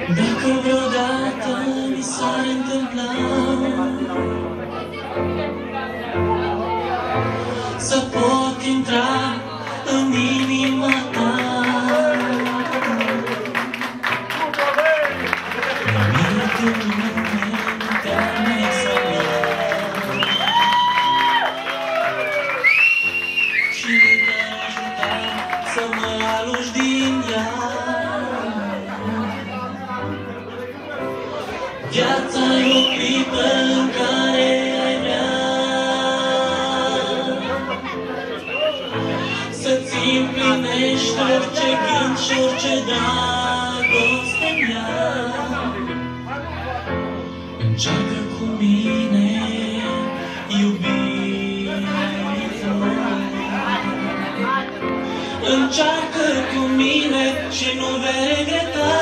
Dacă vreodată mi s-ar întâmpla să pot intra în inima ta, nimic în lume nu te-ar mai salva și nu te-ar ajuta să mă alungi din ea. Viața e o clipă în care ai vrea să-ți împlinești orice gând și orice dragoste-n ea. Încearcă cu mine, iubito, încearcă cu mine și nu vei regreta.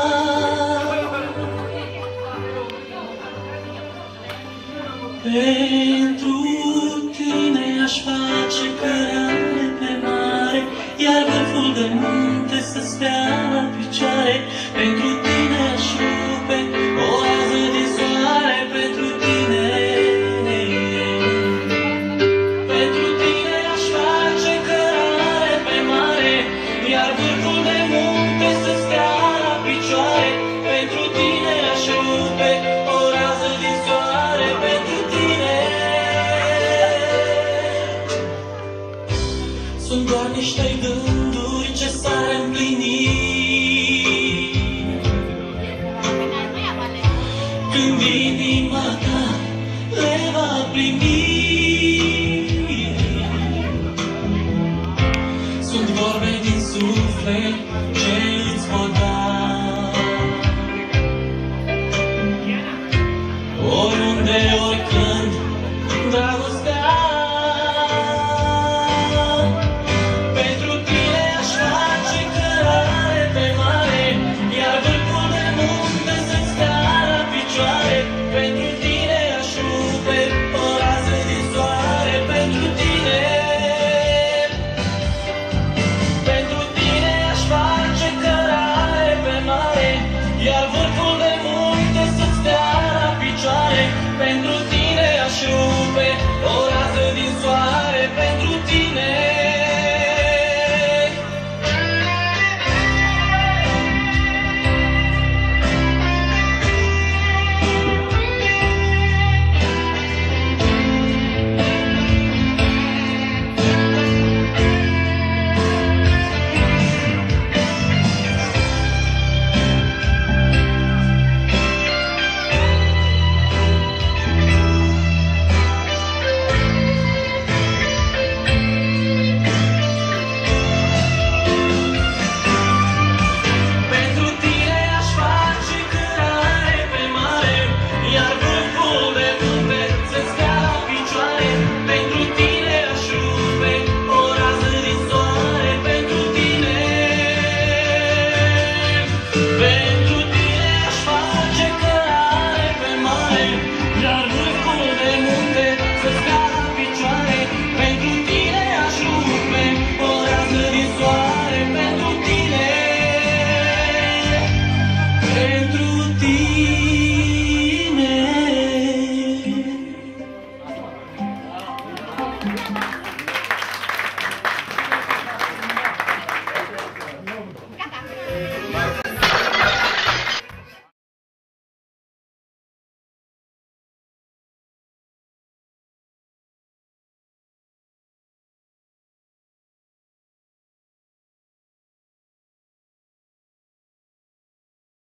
Pentru tine aș face cărare pe mare, iar vârful de munte să stea la picioare. Pentru tine aș rupe o rază din soare. Pentru tine, pentru tine aș face cărare pe mare, iar vârful de munte să stea la picioare. Pentru tine aș rupe o rază din soare. Pentru tine sunt doar niște gânduri ce s-ar împlini când inima ta le va primi. Sunt vorbe din suflet ce îți pot da, oriunde, oricând, dragostea. Pentru tine aș face cărare pe mare, iar vârful de munte să-ți stea la picioare. Pentru tine aș rupe o rază din soare. Pentru tine, pentru tine aș face cărare pe mare, iar vârful de munte să-ți stea la picioare. Pentru tine aș rupe o rază din soare. Pentru tine. Pentru tine.